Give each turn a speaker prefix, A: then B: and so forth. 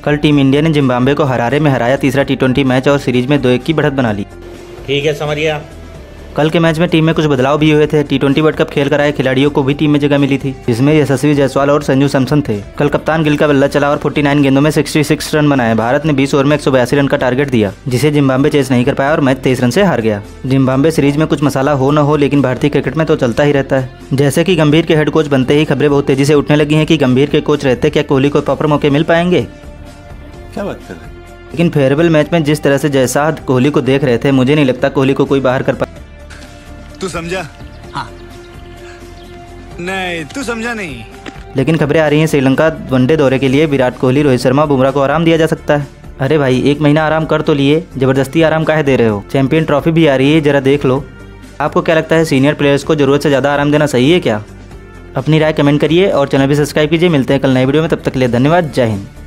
A: कल team India ने Zimbabwe को हरारे में हराया तीसरा टी20 मैच और सीरीज में 2-1 की बढ़त बना ली।
B: ठीक है समरिया।
A: कल के मैच में टीम में कुछ बदलाव भी हुए थे। टी20 वर्ल्ड कप खेल कर आए खिलाड़ियों को भी टीम में जगह मिली थी, जिसमें यशस्वी जायसवाल और संजू सैमसन थे। कल कप्तान गिल का बल्ला चला और 49 गेंदों में 66 रन बनाए। भारत ने 20 ओवर में 182 रन का टारगेट दिया, जिसे जिम्बाब्वे चेस नहीं कर पाया और मैच 23 रन से हार गया। जिम्बाब्वे सीरीज में कुछ मसाला हो न हो, लेकिन भारतीय क्रिकेट में तो चलता ही रहता है। जैसे कि गंभीर के हेड कोच बनते ही खबरें बहुत तेजी से उठने लगी हैं कि गंभीर के कोच रहते क्या कोहली को प्रॉपर मौके मिल पाएंगे।
C: क्या बात कर रहे हैं?
A: लेकिन फेयरवेल मैच में जिस तरह से जयसाद कोहली को देख रहे थे, मुझे नहीं लगता कोहली को कोई बाहर कर पाए।
C: तू समझा? हाँ। नहीं, तू समझा नहीं।
A: लेकिन खबरें आ रही हैं श्रीलंका वनडे दौरे के लिए विराट कोहली, रोहित शर्मा, बुमराह को आराम दिया जा सकता है। अरे भाई, 1 महीना आराम कर तो लिए, जबरदस्ती आराम काहे दे रहे हो? चैंपियन ट्रॉफी भी आ रही है, जरा देख लो। आपको क्या लगता है, सीनियर प्लेयर्स को जरूरत से ज़्यादा आराम देना सही है क्या? अपनी राय कमेंट करिए और चैनल भी सब्सक्राइब कीजिए। मिलते हैं कल नई वीडियो में, तब तक के लिए धन्यवाद। जय हिंद।